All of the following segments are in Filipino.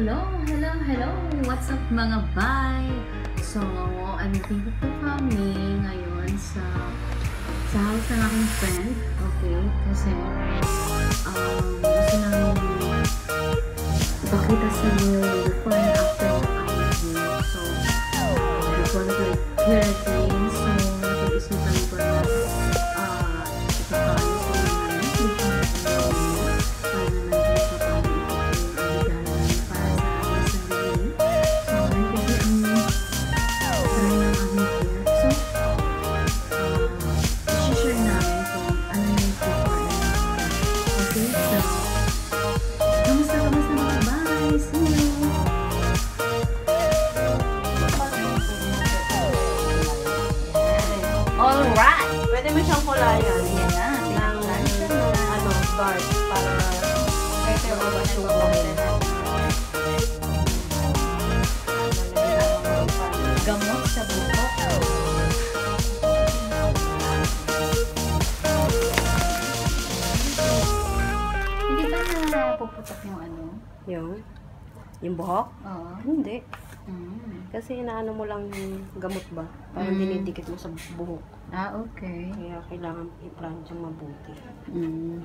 Hello! What's up mga bay? So, nandito po kami ngayon sa house ng aking friend. Okay? Kasi, gusto namin ipakita sa inyo yung before and after ng aming view. So, we're going to hear it again. So, napag-isipan ko na ipakaayos ko naman. Alright! Pwede mo siyang kulayan. Ayan na. Guard para better o masukuhin. Gamot sa buhok. Hindi ba napuputok yung ano? Yung buhok? Oo. Hindi. Mm. Kasi inaano mo lang yung gamot ba? Parang dinidikit mo sa buhok. Ah, okay. Kaya kailangan i-plan siyang mabuti. Mm.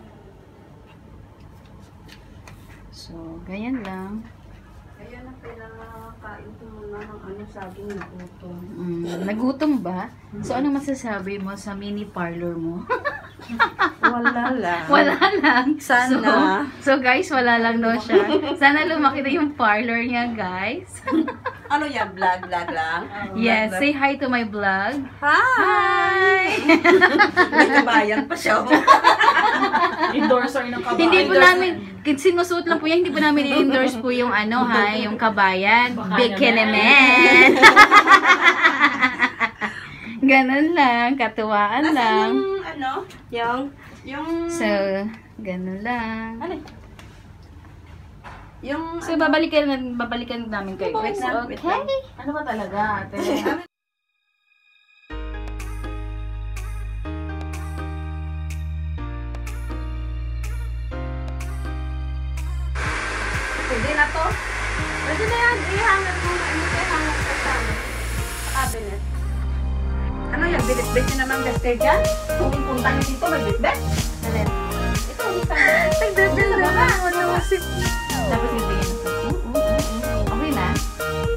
So, ganyan lang. Kaya na kailangan ko muna ng saging na gutom. Nagutom ba? So, anong masasabi mo sa mini parlor mo? Wala lang. Wala lang. Sana. So, guys, wala lang daw siya. Sana lumaki na yung parlor niya, guys. Ano yan? Vlog lang? Yes, say hi to my vlog. Hi! May kabayan pa siya. Endorser ng kabayan. Hindi po namin, sinusuot lang po yan, hindi po namin i-endorse po yung yung kabayan. Bikiniman. Ganun lang, katuwaan lang. Yung So, ganun lang. yung So, babalikan namin kayo. Wait lang, wait lang. Ano ba talaga, ate? Pwede na to? Pwede na yan. Ihangat mo na. Ihangat ka sa cabinet. Ano yan? Bilit-bit nyo naman gaster dyan? Kung punta nyo dito, may bit-bit? Alin? Ito, isa na. Nagdadala na. Tapos yung tingin. Okay na?